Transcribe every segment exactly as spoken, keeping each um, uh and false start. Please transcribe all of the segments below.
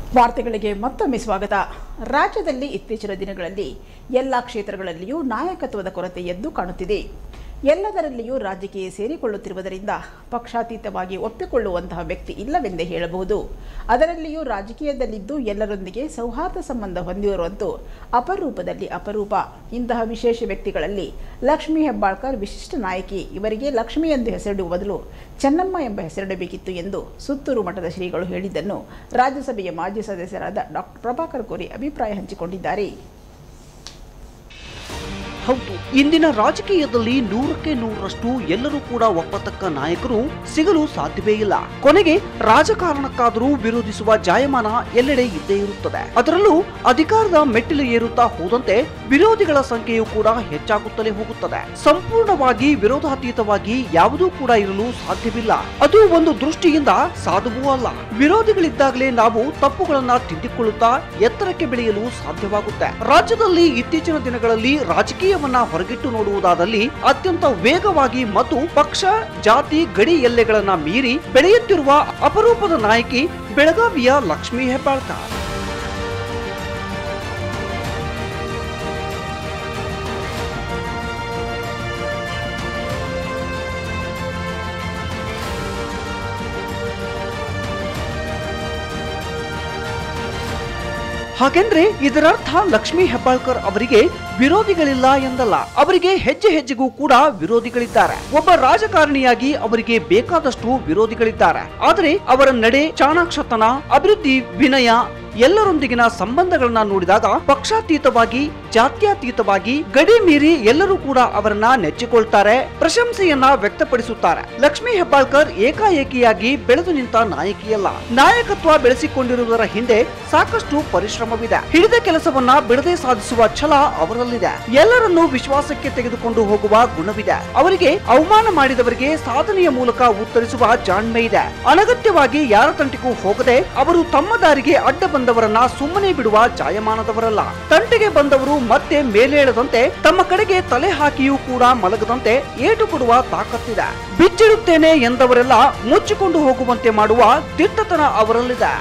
ವಾರ್ತೆಗಳಿಗೆ ಮತ್ತೊಮ್ಮೆ ಸ್ವಾಗತ. ರಾಜ್ಯದಲ್ಲಿ ಇತ್ತೀಚಿನ ದಿನಗಳಲ್ಲಿ ಎಲ್ಲ ಕ್ಷೇತ್ರಗಳಲ್ಲಿಯೂ ನಾಯಕತ್ವದ ಕೊರತೆ ಎದ್ದು ಕಾಣುತ್ತಿದೆ. ಎಲ್ಲದರಲ್ಲಿಯೂ ರಾಜಕೀಯ ಸೇರಿಕೊಳ್ಳುತ್ತಿರುವುದರಿಂದ ಪಕ್ಷಾತೀತವಾಗಿ ಒಪ್ಪಿಕೊಳ್ಳುವಂತಹ ವ್ಯಕ್ತಿ ಇಲ್ಲವೆಂದೇ ಹೇಳಬಹುದು. ಅದರಲ್ಲಿಯೂ ರಾಜಕೀಯದಲ್ಲಿದ್ದು ಎಲ್ಲರೊಂದಿಗೆ ಸೌಹಾರ್ದ ಸಂಬಂಧ ಹೊಂದಿರುವಂತೂ ಅಪರೂಪದಲ್ಲಿ ಅಪರೂಪ. ಇಂತಹ ವಿಶೇಷ ವ್ಯಕ್ತಿಗಳಲ್ಲಿ ಲಕ್ಷ್ಮೀ ಹೆಬ್ಬಾಳ್ಕರ್ ವಿಶಿಷ್ಟ ನಾಯಕಿ. ಇವರಿಗೆ ಲಕ್ಷ್ಮಿ ಎಂದು ಹೆಸರಿಡುವ ಬದಲು ಚೆನ್ನಮ್ಮ ಎಂಬ ಹೆಸರಿಡಬೇಕಿತ್ತು ಎಂದು ಸುತ್ತೂರು ಮಠದ ಶ್ರೀಗಳು ಹೇಳಿದ್ದನ್ನು ರಾಜ್ಯಸಭೆಯ ಮಾಜಿ ಸದಸ್ಯರಾದ ಡಾಕ್ಟರ್ ಪ್ರಭಾಕರ್ ಕೋರಿ ಅಭಿಪ್ರಾಯ ಹಂಚಿಕೊಂಡಿದ್ದಾರೆ. ಹೌದು, ಇಂದಿನ ರಾಜಕೀಯದಲ್ಲಿ ನೂರಕ್ಕೆ ನೂರರಷ್ಟು ಎಲ್ಲರೂ ಕೂಡ ಒಪ್ಪತಕ್ಕ ನಾಯಕರು ಸಿಗಲು ಸಾಧ್ಯವೇ ಇಲ್ಲ. ಕೊನೆಗೆ ರಾಜಕಾರಣಕ್ಕಾದರೂ ವಿರೋಧಿಸುವ ಜಾಯಮಾನ ಎಲ್ಲೆಡೆ ಇದ್ದೇ ಇರುತ್ತದೆ. ಅದರಲ್ಲೂ ಅಧಿಕಾರದ ಮೆಟ್ಟಿಲು ಏರುತ್ತಾ ಹೋದಂತೆ ವಿರೋಧಿಗಳ ಸಂಖ್ಯೆಯೂ ಕೂಡ ಹೆಚ್ಚಾಗುತ್ತಲೇ ಹೋಗುತ್ತದೆ. ಸಂಪೂರ್ಣವಾಗಿ ವಿರೋಧಾತೀತವಾಗಿ ಯಾವುದೂ ಕೂಡ ಇರಲು ಸಾಧ್ಯವಿಲ್ಲ. ಅದು ಒಂದು ದೃಷ್ಟಿಯಿಂದ ಸಾಧುವೂ ಅಲ್ಲ. ವಿರೋಧಿಗಳಿದ್ದಾಗಲೇ ನಾವು ತಪ್ಪುಗಳನ್ನ ತಿದ್ದಿಕೊಳ್ಳುತ್ತಾ ಎತ್ತರಕ್ಕೆ ಬೆಳೆಯಲು ಸಾಧ್ಯವಾಗುತ್ತೆ. ರಾಜ್ಯದಲ್ಲಿ ಇತ್ತೀಚಿನ ದಿನಗಳಲ್ಲಿ ರಾಜಕೀಯ ಹೊರಗಿಟ್ಟು ನೋಡುವುದಾದಲ್ಲಿ ಅತ್ಯಂತ ವೇಗವಾಗಿ ಮತ್ತು ಪಕ್ಷ ಜಾತಿ ಗಡಿ ಎಲ್ಲೆಗಳನ್ನ ಮೀರಿ ಬೆಳೆಯುತ್ತಿರುವ ಅಪರೂಪದ ನಾಯಕಿ ಬೆಳಗಾವಿಯ ಲಕ್ಷ್ಮೀ ಹೆಬ್ಬಾಳ್ಕರ್. ಹಾಗೆಂದ್ರೆ ಇದರರ್ಥ ಲಕ್ಷ್ಮೀ ಹೆಬ್ಬಾಳ್ಕರ್ ಅವರಿಗೆ ವಿರೋಧಿಗಳಿಲ್ಲ ಎಂದಲ್ಲ. ಅವರಿಗೆ ಹೆಜ್ಜೆ ಹೆಜ್ಜೆಗೂ ಕೂಡ ವಿರೋಧಿಗಳಿದ್ದಾರೆ. ಒಬ್ಬ ರಾಜಕಾರಣಿಯಾಗಿ ಅವರಿಗೆ ಬೇಕಾದಷ್ಟು ವಿರೋಧಿಗಳಿದ್ದಾರೆ. ಆದರೆ ಅವರ ನಡೆ, ಚಾಣಾಕ್ಷತನ, ಅಭಿವೃದ್ಧಿ, ವಿನಯ, ಎಲ್ಲರೊಂದಿಗಿನ ಸಂಬಂಧಗಳನ್ನ ನೋಡಿದಾಗ ಪಕ್ಷಾತೀತವಾಗಿ ಜಾತ್ಯತೀತವಾಗಿ ಗಡಿ ಮೀರಿ ಎಲ್ಲರೂ ಕೂಡ ಅವರನ್ನ ನೆಚ್ಚಿಕೊಳ್ತಾರೆ, ಪ್ರಶಂಸೆಯನ್ನ ವ್ಯಕ್ತಪಡಿಸುತ್ತಾರೆ. ಲಕ್ಷ್ಮೀ ಹೆಬ್ಬಾಳ್ಕರ್ ಏಕಾಏಕಿಯಾಗಿ ಬೆಳೆದು ನಿಂತ ನಾಯಕಿಯಲ್ಲ. ನಾಯಕತ್ವ ಬೆಳೆಸಿಕೊಂಡಿರುವುದರ ಹಿಂದೆ ಸಾಕಷ್ಟು ಪರಿಶ್ರಮವಿದೆ. ಹಿಡಿದ ಕೆಲಸವನ್ನ ಬಿಡದೆ ಸಾಧಿಸುವ ಛಲ ಅವರಲ್ಲಿದೆ. ಎಲ್ಲರನ್ನೂ ವಿಶ್ವಾಸಕ್ಕೆ ತೆಗೆದುಕೊಂಡು ಹೋಗುವ ಗುಣವಿದೆ. ಅವರಿಗೆ ಅವಮಾನ ಮಾಡಿದವರಿಗೆ ಸಾಧನೆಯ ಮೂಲಕ ಉತ್ತರಿಸುವ ಜಾಣ್ಮೆ ಇದೆ. ಅನಗತ್ಯವಾಗಿ ಯಾರ ತಂಟಿಗೂ ಹೋಗದೆ ಅವರು ತಮ್ಮ ದಾರಿಗೆ ಅಡ್ಡ ಬಂದವರನ್ನ ಸುಮ್ಮನೆ ಬಿಡುವ ಜಾಯಮಾನದವರಲ್ಲ. ತಂಟೆಗೆ ಬಂದವರು ಮತ್ತೆ ಮೇಲೇಳದಂತೆ ತಮ್ಮ ಕಡೆಗೆ ತಲೆ ಹಾಕಿಯೂ ಕೂಡ ಮಲಗದಂತೆ ಏಟು ಕೊಡುವ ತಾಕತ್ತಿದೆ. ಬಿಚ್ಚಿಡುತ್ತೇನೆ ಎಂದವರೆಲ್ಲ ಮುಚ್ಚಿಕೊಂಡು ಹೋಗುವಂತೆ ಮಾಡುವ ದಿಟ್ಟತನ ಅವರಲ್ಲಿದೆ.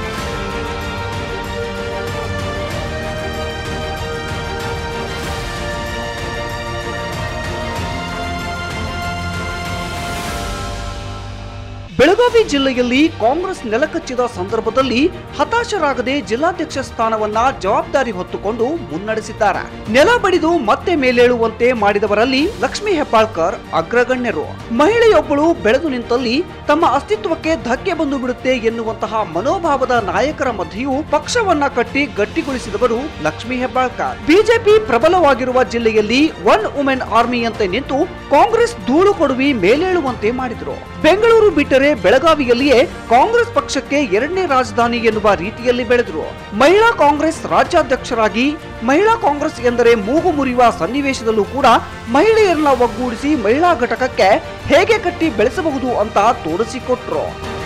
ಬೆಳಗಾವಿ ಜಿಲ್ಲೆಯಲ್ಲಿ ಕಾಂಗ್ರೆಸ್ ನೆಲಕಚ್ಚಿದ ಸಂದರ್ಭದಲ್ಲಿ ಹತಾಶರಾಗದೆ ಜಿಲ್ಲಾಧ್ಯಕ್ಷ ಸ್ಥಾನವನ್ನ ಜವಾಬ್ದಾರಿ ಹೊತ್ತುಕೊಂಡು ಮುನ್ನಡೆಸಿದ್ದಾರೆ. ನೆಲ ಬಡಿದು ಮತ್ತೆ ಮೇಲೇಳುವಂತೆ ಮಾಡಿದವರಲ್ಲಿ ಲಕ್ಷ್ಮೀ ಹೆಬ್ಬಾಳ್ಕರ್ ಅಗ್ರಗಣ್ಯರು. ಮಹಿಳೆಯೊಬ್ಬಳು ಬೆಳೆದು ನಿಂತಲ್ಲಿ ತಮ್ಮ ಅಸ್ತಿತ್ವಕ್ಕೆ ಧಕ್ಕೆ ಬಂದು ಬಿಡುತ್ತೆ ಎನ್ನುವಂತಹ ಮನೋಭಾವದ ನಾಯಕರ ಮಧ್ಯೆಯೂ ಪಕ್ಷವನ್ನ ಕಟ್ಟಿ ಗಟ್ಟಿಗೊಳಿಸಿದವರು ಲಕ್ಷ್ಮೀ ಹೆಬ್ಬಾಳ್ಕರ್. ಬಿಜೆಪಿ ಪ್ರಬಲವಾಗಿರುವ ಜಿಲ್ಲೆಯಲ್ಲಿ ಒನ್ ವುಮೆನ್ ಆರ್ಮಿಯಂತೆ ನಿಂತು ಕಾಂಗ್ರೆಸ್ ಧೂಳು ಕೊಡುವಿ ಮೇಲೇಳುವಂತೆ ಮಾಡಿದ್ರು. ಬೆಂಗಳೂರು ಬಿಟ್ಟರೆ ಬೆಳಗಾವಿಯಲ್ಲಿಯೇ ಕಾಂಗ್ರೆಸ್ ಪಕ್ಷಕ್ಕೆ ಎರಡನೇ ರಾಜಧಾನಿ ಎನ್ನುವ ರೀತಿಯಲ್ಲಿ ಬೆಳೆದರು. ಮಹಿಳಾ ಕಾಂಗ್ರೆಸ್ ರಾಜ್ಯಾಧ್ಯಕ್ಷರಾಗಿ ಮಹಿಳಾ ಕಾಂಗ್ರೆಸ್ ಎಂದರೆ ಮೂಗು ಮುರಿಯುವ ಸನ್ನಿವೇಶದಲ್ಲೂ ಕೂಡ ಮಹಿಳೆಯರನ್ನ ಒಗ್ಗೂಡಿಸಿ ಮಹಿಳಾ ಘಟಕಕ್ಕೆ ಹೇಗೆ ಕಟ್ಟಿ ಬೆಳೆಸಬಹುದು ಅಂತ ತೋರಿಸಿಕೊಟ್ರು.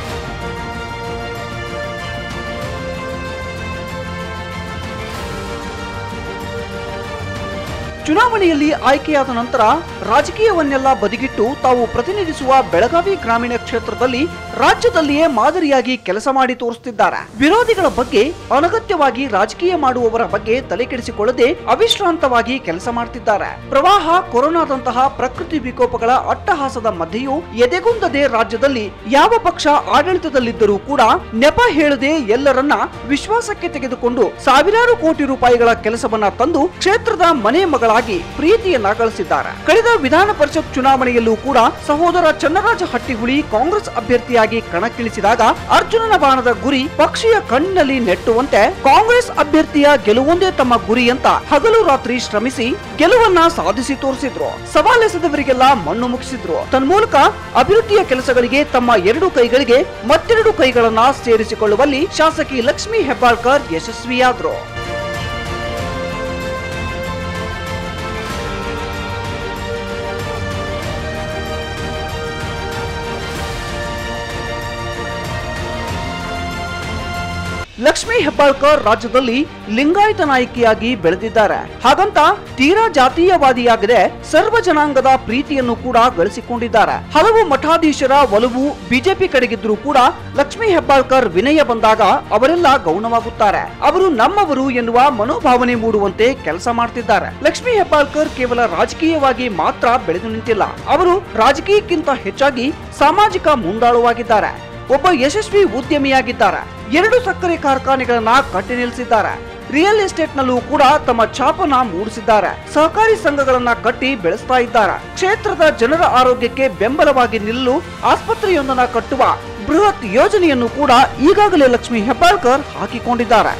ಚುನಾವಣೆಯಲ್ಲಿ ಆಯ್ಕೆಯಾದ ನಂತರ ರಾಜಕೀಯವನ್ನೆಲ್ಲ ಬದಿಗಿಟ್ಟು ತಾವು ಪ್ರತಿನಿಧಿಸುವ ಬೆಳಗಾವಿ ಗ್ರಾಮೀಣ ಕ್ಷೇತ್ರದಲ್ಲಿ ರಾಜ್ಯದಲ್ಲಿಯೇ ಮಾದರಿಯಾಗಿ ಕೆಲಸ ಮಾಡಿ ತೋರಿಸುತ್ತಿದ್ದಾರೆ. ವಿರೋಧಿಗಳ ಬಗ್ಗೆ, ಅನಗತ್ಯವಾಗಿ ರಾಜಕೀಯ ಮಾಡುವವರ ಬಗ್ಗೆ ತಲೆಕೆಡಿಸಿಕೊಳ್ಳದೆ ಅವಿಶ್ರಾಂತವಾಗಿ ಕೆಲಸ ಮಾಡುತ್ತಿದ್ದಾರೆ. ಪ್ರವಾಹ, ಕೊರೋನಾದಂತಹ ಪ್ರಕೃತಿ ವಿಕೋಪಗಳ ಅಟ್ಟಹಾಸದ ಮಧ್ಯೆಯೂ ಎದೆಗುಂದದೆ ರಾಜ್ಯದಲ್ಲಿ ಯಾವ ಪಕ್ಷ ಆಡಳಿತದಲ್ಲಿದ್ದರೂ ಕೂಡ ನೆಪ ಹೇಳದೆ ಎಲ್ಲರನ್ನ ವಿಶ್ವಾಸಕ್ಕೆ ತೆಗೆದುಕೊಂಡು ಸಾವಿರಾರು ಕೋಟಿ ರೂಪಾಯಿಗಳ ಕೆಲಸವನ್ನ ತಂದು ಕ್ಷೇತ್ರದ ಮನೆ ಮಗಳ ಪ್ರೀತಿಯನ್ನ ಗಳಿಸಿದ್ದಾರೆ. ಕಳೆದ ವಿಧಾನ ಪರಿಷತ್ ಚುನಾವಣೆಯಲ್ಲೂ ಕೂಡ ಸಹೋದರ ಚನ್ನರಾಜ ಹಟ್ಟಿಹುಳಿ ಕಾಂಗ್ರೆಸ್ ಅಭ್ಯರ್ಥಿಯಾಗಿ ಕಣಕ್ಕಿಳಿಸಿದಾಗ ಅರ್ಜುನನ ಬಾಣದ ಗುರಿ ಪಕ್ಷೀಯ ಕಣ್ಣಿನಲ್ಲಿ ನೆಟ್ಟುವಂತೆ ಕಾಂಗ್ರೆಸ್ ಅಭ್ಯರ್ಥಿಯ ಗೆಲುವೊಂದೇ ತಮ್ಮ ಗುರಿ ಅಂತ ಹಗಲು ರಾತ್ರಿ ಶ್ರಮಿಸಿ ಗೆಲುವನ್ನ ಸಾಧಿಸಿ ತೋರಿಸಿದ್ರು. ಸವಾಲೆಸೆದವರಿಗೆಲ್ಲ ಮಣ್ಣು ಮುಗಿಸಿದ್ರು. ತನ್ಮೂಲಕ ಅಭಿವೃದ್ಧಿಯ ಕೆಲಸಗಳಿಗೆ ತಮ್ಮ ಎರಡು ಕೈಗಳಿಗೆ ಮತ್ತೆರಡು ಕೈಗಳನ್ನ ಸೇರಿಸಿಕೊಳ್ಳುವಲ್ಲಿ ಶಾಸಕಿ ಲಕ್ಷ್ಮೀ ಹೆಬ್ಬಾಳ್ಕರ್ ಯಶಸ್ವಿಯಾದ್ರು. ಲಕ್ಷ್ಮೀ ಹೆಬ್ಬಾಳ್ಕರ್ ರಾಜ್ಯದಲ್ಲಿ ಲಿಂಗಾಯತ ನಾಯಕಿಯಾಗಿ ಬೆಳೆದಿದ್ದಾರೆ. ಹಾಗಂತ ತೀರಾ ಜಾತೀಯವಾದಿಯಾಗದೆ ಸರ್ವ ಜನಾಂಗದ ಪ್ರೀತಿಯನ್ನು ಕೂಡ ಗಳಿಸಿಕೊಂಡಿದ್ದಾರೆ. ಹಲವು ಮಠಾಧೀಶರ ಒಲವು ಬಿಜೆಪಿ ಕಡೆಗಿದ್ರೂ ಕೂಡ ಲಕ್ಷ್ಮೀ ಹೆಬ್ಬಾಳ್ಕರ್ ವಿನಯ ಬಂದಾಗ ಅವರೆಲ್ಲ ಗೌಣವಾಗುತ್ತಾರೆ. ಅವರು ನಮ್ಮವರು ಎನ್ನುವ ಮನೋಭಾವನೆ ಮೂಡುವಂತೆ ಕೆಲಸ ಮಾಡ್ತಿದ್ದಾರೆ. ಲಕ್ಷ್ಮೀ ಹೆಬ್ಬಾಳ್ಕರ್ ಕೇವಲ ರಾಜಕೀಯವಾಗಿ ಮಾತ್ರ ಬೆಳೆದು ನಿಂತಿಲ್ಲ, ಅವರು ರಾಜಕೀಯಕ್ಕಿಂತ ಹೆಚ್ಚಾಗಿ ಸಾಮಾಜಿಕ ಮುಂದಾಳುವಾಗಿದ್ದಾರೆ. ಒಬ್ಬ ಯಶಸ್ವಿ ಉದ್ಯಮಿಯಾಗಿದ್ದಾರೆ. ಎರಡು ಸಕ್ಕರೆ ಕಾರ್ಖಾನೆಗಳನ್ನ ಕಟ್ಟಿ ನಿಲ್ಲಿಸಿದ್ದಾರೆ. ರಿಯಲ್ ಎಸ್ಟೇಟ್ ನಲ್ಲೂ ಕೂಡ ತಮ್ಮ ಛಾಪನ ಮೂಡಿಸಿದ್ದಾರೆ. ಸಹಕಾರಿ ಸಂಘಗಳನ್ನ ಕಟ್ಟಿ ಬೆಳೆಸ್ತಾ ಇದ್ದಾರೆ. ಕ್ಷೇತ್ರದ ಜನರ ಆರೋಗ್ಯಕ್ಕೆ ಬೆಂಬಲವಾಗಿ ನಿಲ್ಲಲು ಆಸ್ಪತ್ರೆಯೊಂದನ್ನ ಕಟ್ಟುವ ಬೃಹತ್ ಯೋಜನೆಯನ್ನು ಕೂಡ ಈಗಾಗಲೇ ಲಕ್ಷ್ಮೀ ಹೆಬ್ಬಾಳ್ಕರ್ ಹಾಕಿಕೊಂಡಿದ್ದಾರೆ.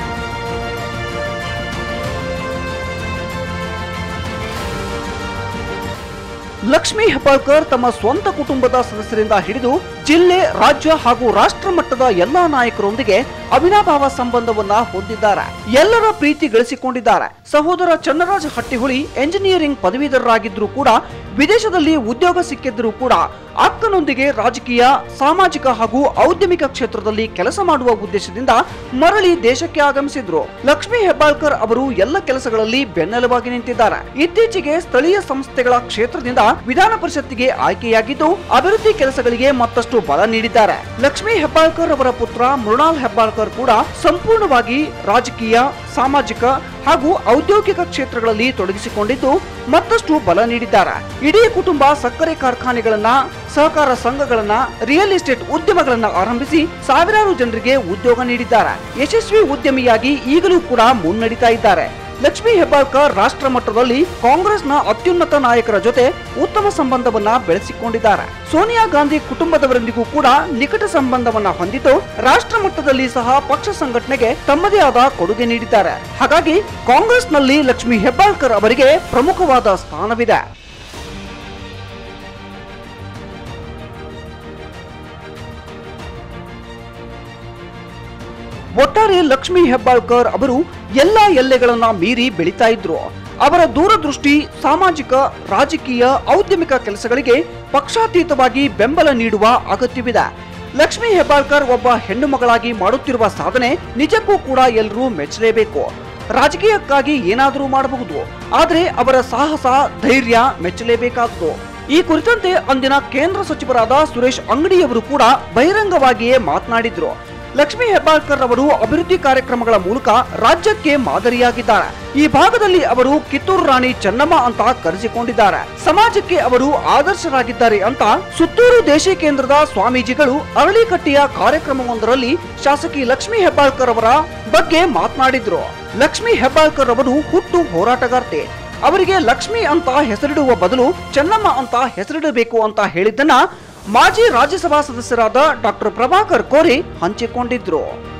ಲಕ್ಷ್ಮೀ ಹೆಬ್ಬಾಳ್ಕರ್ ತಮ್ಮ ಸ್ವಂತ ಕುಟುಂಬದ ಸದಸ್ಯರಿಂದ ಹಿಡಿದು ಜಿಲ್ಲೆ, ರಾಜ್ಯ ಹಾಗೂ ರಾಷ್ಟ್ರ ಮಟ್ಟದ ಎಲ್ಲಾ ನಾಯಕರೊಂದಿಗೆ ಅವಿನಾಭಾವ ಸಂಬಂಧವನ್ನ ಹೊಂದಿದ್ದಾರೆ. ಎಲ್ಲರ ಪ್ರೀತಿ ಗಳಿಸಿಕೊಂಡಿದ್ದಾರೆ. ಸಹೋದರ ಚನ್ನರಾಜ ಹಟ್ಟಿಹುಳಿ ಎಂಜಿನಿಯರಿಂಗ್ ಪದವೀಧರರಾಗಿದ್ದರೂ ಕೂಡ ವಿದೇಶದಲ್ಲಿ ಉದ್ಯೋಗ ಸಿಕ್ಕಿದ್ದರೂ ಕೂಡ ಅಕ್ಕನೊಂದಿಗೆ ರಾಜಕೀಯ, ಸಾಮಾಜಿಕ ಹಾಗೂ ಔದ್ಯಮಿಕ ಕ್ಷೇತ್ರದಲ್ಲಿ ಕೆಲಸ ಮಾಡುವ ಉದ್ದೇಶದಿಂದ ಮರಳಿ ದೇಶಕ್ಕೆ ಆಗಮಿಸಿದ್ರು. ಲಕ್ಷ್ಮೀ ಹೆಬ್ಬಾಳ್ಕರ್ ಅವರು ಎಲ್ಲ ಕೆಲಸಗಳಲ್ಲಿ ಬೆನ್ನೆಲುಬಾಗಿ ನಿಂತಿದ್ದಾರೆ. ಇತ್ತೀಚೆಗೆ ಸ್ಥಳೀಯ ಸಂಸ್ಥೆಗಳ ಕ್ಷೇತ್ರದಿಂದ ವಿಧಾನ ಪರಿಷತ್ತಿಗೆ ಆಯ್ಕೆಯಾಗಿದ್ದು ಅಭಿವೃದ್ಧಿ ಕೆಲಸಗಳಿಗೆ ಮತ್ತಷ್ಟು ಬಲ ನೀಡಿದ್ದಾರೆ. ಲಕ್ಷ್ಮೀ ಹೆಬ್ಬಾಳ್ಕರ್ ಅವರ ಪುತ್ರ ಮೃಣಾಲ್ ಹೆಬ್ಬಾಳ್ಕರ್ ಕೂಡ ಸಂಪೂರ್ಣವಾಗಿ ರಾಜಕೀಯ, ಸಾಮಾಜಿಕ ಹಾಗೂ ಔದ್ಯೋಗಿಕ ಕ್ಷೇತ್ರಗಳಲ್ಲಿ ತೊಡಗಿಸಿಕೊಂಡಿದ್ದು ಮತ್ತಷ್ಟು ಬಲ ನೀಡಿದ್ದಾರೆ. ಇಡೀ ಕುಟುಂಬ ಸಕ್ಕರೆ ಕಾರ್ಖಾನೆಗಳನ್ನ, ಸಹಕಾರ ಸಂಘಗಳನ್ನ, ರಿಯಲ್ ಎಸ್ಟೇಟ್ ಉದ್ಯಮಗಳನ್ನ ಆರಂಭಿಸಿ ಸಾವಿರಾರು ಜನರಿಗೆ ಉದ್ಯೋಗ ನೀಡಿದ್ದಾರೆ. ಯಶಸ್ವಿ ಉದ್ಯಮಿಯಾಗಿ ಈಗಲೂ ಕೂಡ ಮುನ್ನಡೆತಾ ಇದ್ದಾರೆ. ಲಕ್ಷ್ಮೀ ಹೆಬ್ಬಾಳ್ಕರ್ ರಾಷ್ಟ್ರ ಮಟ್ಟದಲ್ಲಿ ಕಾಂಗ್ರೆಸ್ನ ಅತ್ಯುನ್ನತ ನಾಯಕರ ಜೊತೆ ಉತ್ತಮ ಸಂಬಂಧವನ್ನ ಬೆಳೆಸಿಕೊಂಡಿದ್ದಾರೆ. ಸೋನಿಯಾ ಗಾಂಧಿ ಕುಟುಂಬದವರೊಂದಿಗೂ ಕೂಡ ನಿಕಟ ಸಂಬಂಧವನ್ನ ಹೊಂದಿದ್ದು ರಾಷ್ಟ್ರ ಮಟ್ಟದಲ್ಲಿ ಸಹ ಪಕ್ಷ ಸಂಘಟನೆಗೆ ತಮ್ಮದೇ ಆದ ಕೊಡುಗೆ ನೀಡಿದ್ದಾರೆ. ಹಾಗಾಗಿ ಕಾಂಗ್ರೆಸ್ನಲ್ಲಿ ಲಕ್ಷ್ಮೀ ಹೆಬ್ಬಾಳ್ಕರ್ ಅವರಿಗೆ ಪ್ರಮುಖವಾದ ಸ್ಥಾನವಿದೆ. ಒಟ್ಟಾರೆ ಲಕ್ಷ್ಮೀ ಹೆಬ್ಬಾಳ್ಕರ್ ಅವರು ಎಲ್ಲ ಎಲ್ಲೆಗಳನ್ನ ಮೀರಿ ಬೆಳೀತಾ ಇದ್ರು. ಅವರ ದೂರದೃಷ್ಟಿ ಸಾಮಾಜಿಕ, ರಾಜಕೀಯ, ಔದ್ಯಮಿಕ ಕೆಲಸಗಳಿಗೆ ಪಕ್ಷಾತೀತವಾಗಿ ಬೆಂಬಲ ನೀಡುವ ಅಗತ್ಯವಿದೆ. ಲಕ್ಷ್ಮೀ ಹೆಬ್ಬಾಳ್ಕರ್ ಒಬ್ಬ ಹೆಣ್ಣು ಮಗಳಾಗಿ ಮಾಡುತ್ತಿರುವ ಸಾಧನೆ ನಿಜಕ್ಕೂ ಕೂಡ ಎಲ್ಲರೂ ಮೆಚ್ಚಲೇಬೇಕು. ರಾಜಕೀಯಕ್ಕಾಗಿ ಏನಾದರೂ ಮಾಡಬಹುದು, ಆದರೆ ಅವರ ಸಾಹಸ, ಧೈರ್ಯ ಮೆಚ್ಚಲೇಬೇಕಾದ್ದು. ಈ ಕುರಿತಂತೆ ಅಂದಿನ ಕೇಂದ್ರ ಸಚಿವರಾದ ಸುರೇಶ್ ಅಂಗಡಿಯವರು ಕೂಡ ಬಹಿರಂಗವಾಗಿಯೇ ಮಾತನಾಡಿದ್ರು. ಲಕ್ಷ್ಮೀ ಹೆಬ್ಬಾಳ್ಕರ್ ಅವರು ಅಭಿವೃದ್ಧಿ ಕಾರ್ಯಕ್ರಮಗಳ ಮೂಲಕ ರಾಜ್ಯಕ್ಕೆ ಮಾದರಿಯಾಗಿದ್ದಾರೆ. ಈ ಭಾಗದಲ್ಲಿ ಅವರು ಕಿತ್ತೂರು ರಾಣಿ ಚೆನ್ನಮ್ಮ ಅಂತ ಕರೆಸಿಕೊಂಡಿದ್ದಾರೆ. ಸಮಾಜಕ್ಕೆ ಅವರು ಆದರ್ಶರಾಗಿದ್ದಾರೆ ಅಂತ ಸುತ್ತೂರು ದೇಶಿ ಕೇಂದ್ರದ ಸ್ವಾಮೀಜಿಗಳು ಅರಳಿಕಟ್ಟಿಯ ಕಾರ್ಯಕ್ರಮವೊಂದರಲ್ಲಿ ಶಾಸಕಿ ಲಕ್ಷ್ಮೀ ಹೆಬ್ಬಾಳ್ಕರ್ ಅವರ ಬಗ್ಗೆ ಮಾತನಾಡಿದ್ರು. ಲಕ್ಷ್ಮೀ ಹೆಬ್ಬಾಳ್ಕರ್ ಅವರು ಹುಟ್ಟು ಹೋರಾಟಗಾರ್ತಿ. ಅವರಿಗೆ ಲಕ್ಷ್ಮಿ ಅಂತ ಹೆಸರಿಡುವ ಬದಲು ಚೆನ್ನಮ್ಮ ಅಂತ ಹೆಸರಿಡಬೇಕು ಅಂತ ಹೇಳಿದ್ದನ್ನ ಮಾಜಿ ರಾಜ್ಯಸಭಾ ಸದಸ್ಯರಾದ ಡಾಕ್ಟರ್ ಪ್ರಭಾಕರ್ ಕೋರೆ ಹಂಚಿಕೊಂಡಿದ್ರು.